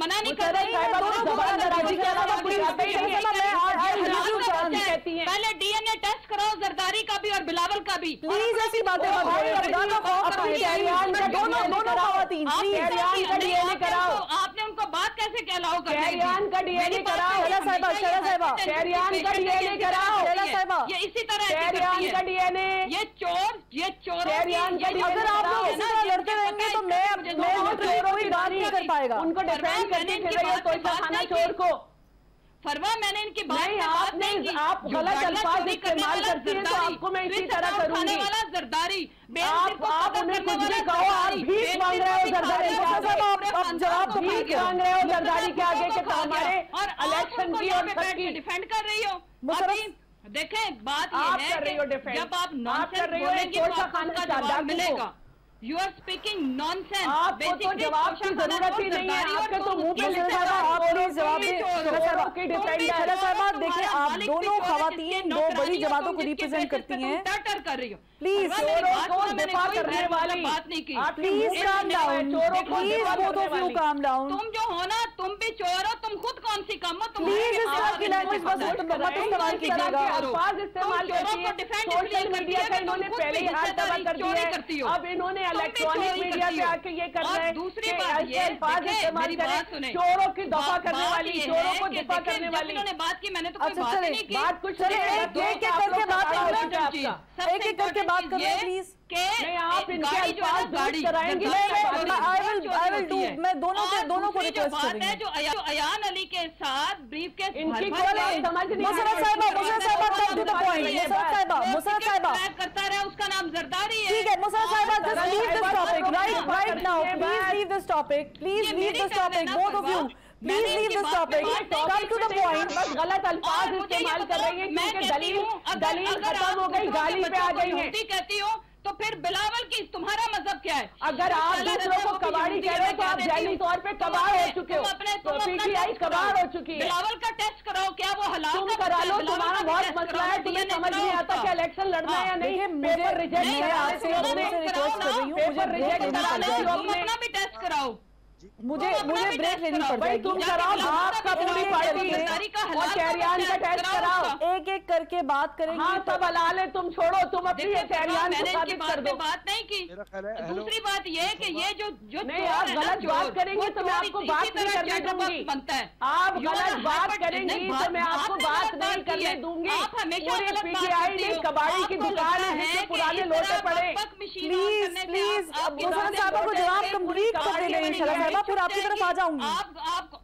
मना नहीं कर रही है। पहले डीएनए टेस्ट कराओ जरदारी का भी और बिलावल का भी। प्लीज ऐसी बातें मत कराओ। आपने उनको बात कैसे कहलाओ का डीएनए कराओ। ये इसी तरह का डीएनए, ये चोर अगर आप लोग इसी तरह लड़ते रहेंगे तो मैं कोई बात नहीं कर पाएगा। उनको डिफेंड करके फिर रही हो तो खाना चोर को। फरवा मैंने इनकी बात नहीं, आप गलत अल्फाज इस्तेमाल करती हैं तो आपको मैं इसी तरह करूंगी। वाला जरदारी आप उन्हें कुछ भी कहो, आप भीख मांग रहे हो जरदारी, आप जवाब भीख मांग रहे हो जरदारी के आगे के हमारे इलेक्शन की और डिफेंड कर रही हो। देखें बात ये है जब आप नॉनसेंस बोलेंगे तो आपका जवाब मिलेगा। You are speaking nonsense. आपको तो जवाब की जरूरत ही नहीं है, आपके तो मुंह पे जवाब। देखिए आप दोनों खवातीन दो बड़ी जमातों को रिप्रेजेंट करती हैं। कर रही हो प्लीज दिफा करने वाली बात नहीं की। Please calm down, please both of you calm down. तुम जो हो ना तुम भी चोर हो, तुम खुद कौन सी कम हो। प्लीज इस तरह की लैंग्वेज मत इस्तेमाल कीजिएगा। अल्फाज इस्तेमाल सोशल मीडिया का इन्होंने पहले ही हाथ दबा कर दिया है, अब इन्होंने इलेक्ट्रॉनिक मीडिया पे आके ये कर रहे हैं। दूसरी बात ये अल्फाज इस्तेमाल करें, चोरों की दफा करने वाली, चोरों को दिफा करने वाली। उन्होंने बात की, मैंने तो कोई बात नहीं की। बात कुछ एक एक करके बात कर रहे हैं प्लीज। नहीं, आप इनके अल्फाज दुरुस्त कराएंगे। मैं दोनों को रिक्वेस्ट करूंगी। जो अयान अली के साथ ब्रीफ के इनकी समझ नहीं मुसरत साहिबा करता रहा, उसका नाम जरदारी है। ठीक है मुसरत साहिबा, just leave this topic right now. Please leave this topic. Please leave this topic. Both of you. Please leave this topic. Come to the point. बस गलत अल्फाज इस्तेमाल कर रही है क्योंकि दलील खत्म हो गई, गाली पे आ गई है। कहती हो तो फिर बिलावल की तुम्हारा मतलब क्या है? अगर आप दूसरों को कबाड़ी कह रहे हो तो आप जैनी तौर पे कबाड़ हो चुके हो। पीटीआई कबाड़ हो चुकी है। बिलावल का टेस्ट कराओ, क्या वो हलाल तुम करा लो, तुम्हारा बहुत मसला है, तुम्हें समझ नहीं आता कि इलेक्शन लड़ना है या नहीं। पेपर रिजेक्ट अपना भी टेस्ट कराओ। मुझे ब्रेक लेनी पड़ेगी। तुम कराओ, आपका पूरी पार्टी और कैरियान का टेस्ट कराओ। एक एक करके बात करेंगे। हाँ सब हलाल है, तुम छोड़ो, तुम अपनी कैरियान को साबित कर दो। बात नहीं की। दूसरी बात ये कि ये जो नहीं, आप गलत बात करेंगे तो मैं आपको बात नहीं करने दूंगी। बनता है आप गलत बात करेंगी तो मैं आपको बात नहीं करने दूंगी। पूरी पीटीआई ने कबाड़ी की दुकान है जिसमें पुराने लोटे पड़े। प्लीज मुसरत साहिबा को जवाब कंप्लीट कर देने, फिर आपकी तरफ आ जाऊंगी।